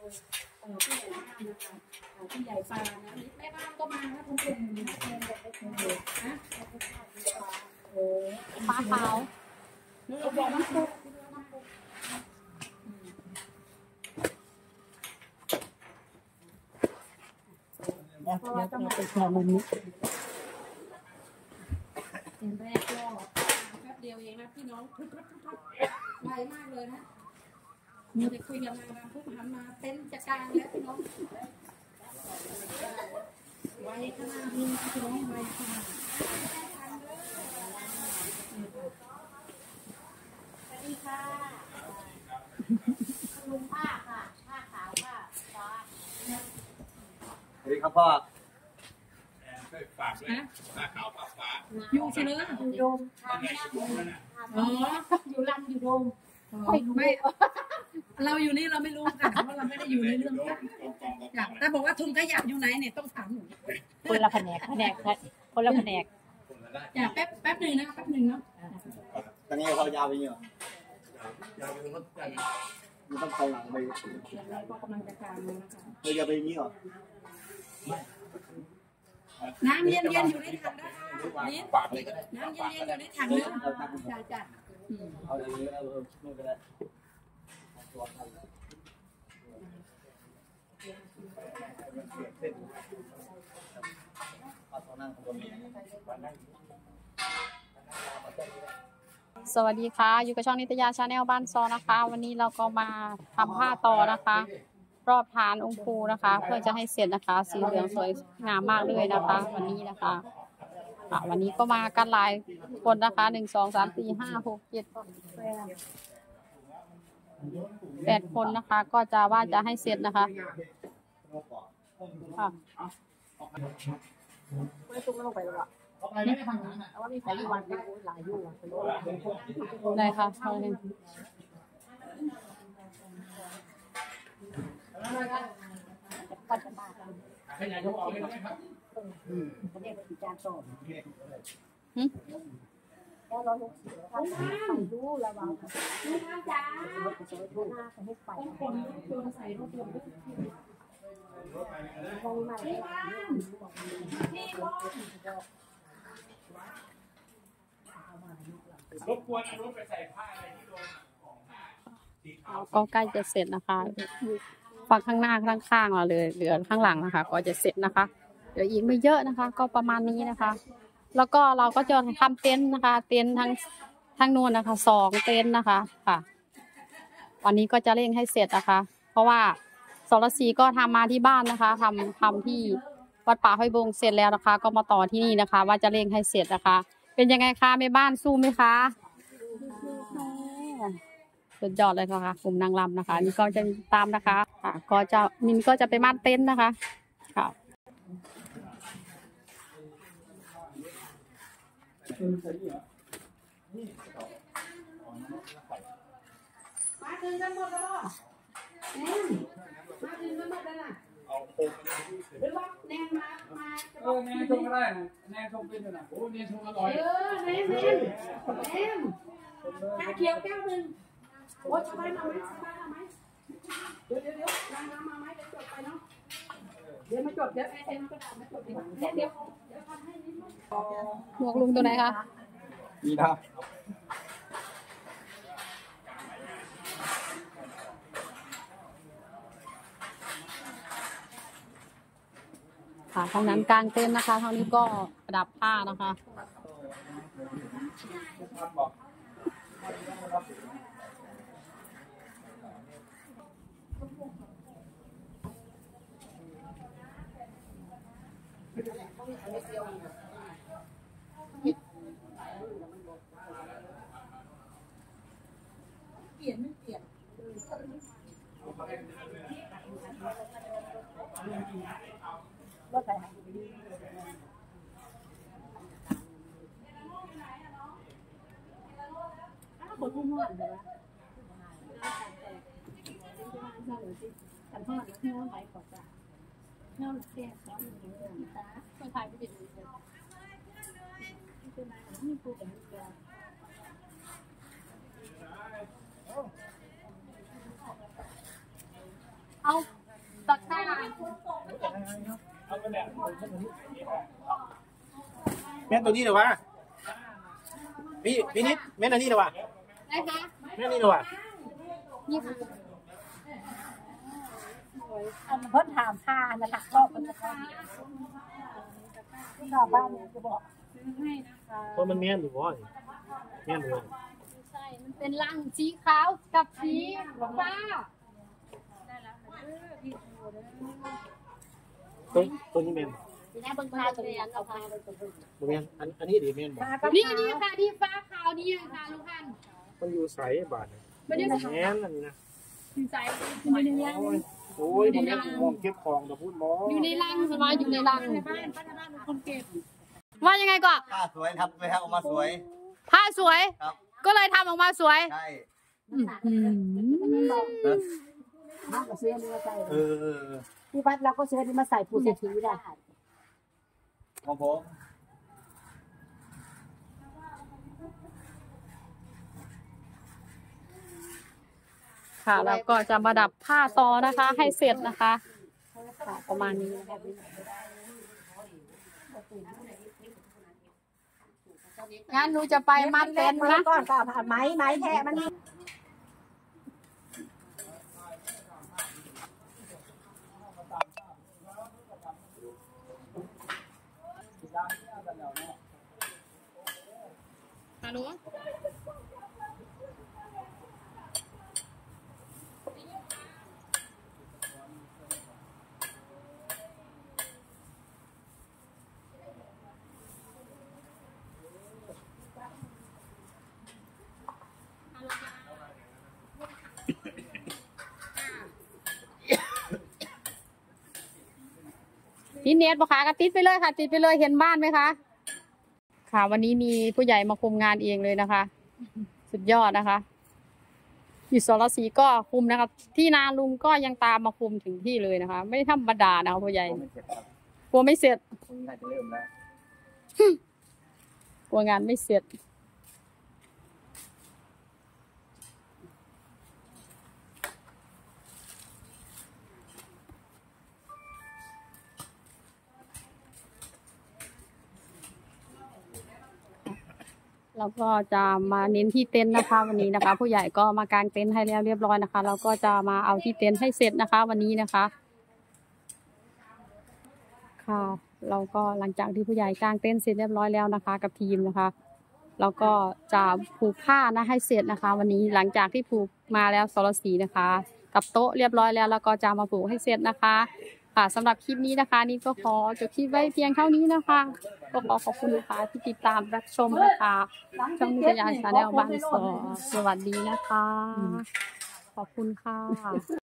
ผู้ใหญ่ปลานะแม่บ้านก็มานะทุกคนนะโอ้ปลาขาวเราบอกน้ำซุปเราไปแช่มันนี้เป็นแรกก็แป๊บเดียวเองนะพี่น้องไวมากเลยนะมีแต่คุยกันมาปุ๊บหันมาเต้นจัดการแล้วพี่น้องไวขนาดนี้พี่น้องไวขนาดสวัสดีค่ะลุงผ้าค่ะผ้าขาวผ้าฟ้าสวัสดีครับพ่อฝากด้วยผ้าขาวผ้าฟ้าอยู่เฉลยอยู่โดมอ๋ออยู่ลำอยู่โดมไม่เราอยู่นี่เราไม่รู้ค่ะเพราะเราไม่ได้อยู่ในเรื่องค่ะแต่บอกว่าทุนขยะอยู่ไหนเนี่ยต้องถามหนูคนละแผนกคนละแผนกอย่าแป๊บหนึ่งนะแป๊บหนึ่งเนาะตอนนี้เขายาวไปเนี่ยยาวไปรถกันมันต้องเขาหลังไปก็กำลังจะการเลยนะคะเราจะไปอย่างนี้เหรอน้ำเย็นอยู่ในถังนะคะนี่ฝากเลยก็ได้น้ำเย็นอยู่ในถังเนื้อจ้ะเอาอย่างนี้แล้วนู่นก็ได้สวัสดีค่ะอยู่กับช่องนิตยาชาแนลบ้านซอนะคะวันนี้เราก็มาทำผ้าต่อนะคะรอบฐานองค์ปู่นะคะเพื่อจะให้เสร็จนะคะสีเหลืองสวยงามมากเลยนะคะวันนี้นะคะวันนี้ก็มากันหลายคนนะคะ1 2 3 4 5 6 7 8 คนนะคะก็จะว่าจะให้เสร็จนะคะค่ะไม่ตุ้งลงไปหรอกไม่ได้ทำงานแต่ว่ามีใครอยู่วันหลายอยู่ได้ค่ะปัจจุบันขยายยกออกเลยนะครับเขาเรียกว่าจานโซ่แล้วเราลงสีแล้วค่ะดูระวังดูน้ำจ้าให้ไฟคนใส่รถยนต์ลงมาที่บ้านที่บ้านรบกวนรถไปใส่ผ้าอะไรที่โดนของสีขาวก็ใกล้จะเสร็จนะคะฝั่งข้างหน้าข้างๆเราเลยเหลือข้างหลังนะคะก็จะเสร็จนะคะเดี๋ยวอีกไม่เยอะนะคะก็ประมาณนี้นะคะแล้วก็เราก็จะทำเต็นท์นะคะเต็นท์ทั้งนู้นนะคะ2 เต็นท์นะคะค่ะวันนี้ก็จะเร่งให้เสร็จนะคะเพราะว่าสรศรีก็ทำมาที่บ้านนะคะทำที่วัดป่าห้วยบงเสร็จแล้วนะคะก็มาต่อที่นี่นะคะว่าจะเร่งให้เสร็จนะคะเป็นยังไงคะแม่บ้านสู้ไหมคะสุดยอดเลยค่ะกลุ่มนางรำนะคะนี่ก็จะตามนะคะก็จะมินก็จะไปมัดเต็นท์นะคะค่ะมาถึงกันหมดแล้วแนนมาถึงกันหมดแล้วนะหรือว่าแนนมาแนนชงก็ได้แนนชงเป็นอยู่นะโอ้แนนชงอร่อยแนนชาเขียวแก้วนึงโอ้ชาวบ้านมาไหมเดี๋ยวน้ำมาไหมเดี๋ยวจดไปเนาะเดี๋ยวมาจดเดี๋ยวไอ้น้ำกระดาษมาจดดีกว่าเดี๋ยวทำให้นิดนึงหมวกลุงตัวไหนคะนี่นะค่ะทางนั้นกลางเต็นท์นะคะทางนี้ก็ประดับผ้านะคะเปลี่ยนไม่เปลี่ยนรถไฟหายไปดีคนที่นวดเลยวะกันทอดแล้วที่ว่าไปก่อนจ้ะเน่าแซ่บแล้วมันยังเหลือตาคนไทยไม่เป็นเลยคือมาที่พูดกันเดียวเอาตะกร้าแม่ตัวนี้เหรอวะพี่นิดแม่ตัวนี้เหรอวะได้คะแม่นี่เหรอวะนี่ค่ะอันเพิ่นถามค่านะคะรอบมันจะค่าที่ชาวบ้านจะบอกซื้อให้นะคะเพราะมันแม่นหรือวะแม่นหรือวะไม่ใช่ มันเป็นลังสีขาวกับสีฟ้าได้แล้วตัวนี้แม่นทีนี้เบิ่งค่าตัวนี้เอาค่าไปตัวนึงบ่แม่นอันนี้ดิแม่นบ่นี่ค่ะที่ฟ้าขาวนี่ค่ะลูกพันมันอยู่ใสบาทไม่ได้ใส่แม่นอันนี้นะใส่อยู่ในลังโอ้ยมันแม่นมองเก็บของแต่พูดมองอยู่ในลังสบายอยู่ในลังว่ายังไงก่อนผ้าสวยครับไปทำออกมาสวยผ้าสวยครับก็เลยทำออกมาสวยใช่มากกว่าซื้อนี่มาใส่เออที่วัดเราก็ซื้อนี่มาใส่ผู้เศรษฐีได้ของผมค่ะแล้วก็จะมาดับผ้าต่อนะคะ ให้เสร็จนะคะค่ะประมาณนี้นะคะงั้นหนูจะไปมัดเต็นท์นะก่อนก็ผ่านไม้แท้มันฮัลโหลนี่เน็ตปะคะก็ติดไปเลยค่ะ ติดไปเลยเห็นบ้านไหมคะ ค่ะ วันนี้มีผู้ใหญ่มาคุมงานเองเลยนะคะ สุดยอดนะคะอยู่สรศรีก็คุมนะคะที่นาลุงก็ยังตามมาคุมถึงที่เลยนะคะ ไม่ธรรมดานะคะผู้ใหญ่ไม่เสร็จครับกลัวไม่เสร็จน่าจะเริ่มแล้วกลัวงานไม่เสร็จ แล้วก็จะมาเน้นที่เต็นท์นะคะ วันนี้นะคะ ผู้ใหญ่ก็มากางเต็นท์ให้แล้วเรียบร้อยนะคะแล้วก็จะมาเอาที่เต็นท์ให้เสร็จนะคะ วันนี้นะคะ ค่ะเราก็หลังจากที่ผู้ใหญ่กางเต็นท์เสร็จเรียบร้อยแล้วนะคะ กับทีมนะคะแล้วก็จะผูกผ้านะให้เสร็จนะคะ วันนี้หลังจากที่ผูกมาแล้วสรศรีนะคะ กับโต๊ะเรียบร้อยแล้วแล้วก็จะมาผูกให้เสร็จนะคะค่ะสำหรับคลิปนี้นะคะนี่ก็ขอจบคลิปไว้เพียงเท่านี้นะคะก็ขอขอบคุณนะคะที่ติดตามรับชมนะคะช่องนิตยาชาแนลบ้านสอสวัสดีนะคะ ขอบคุณค่ะ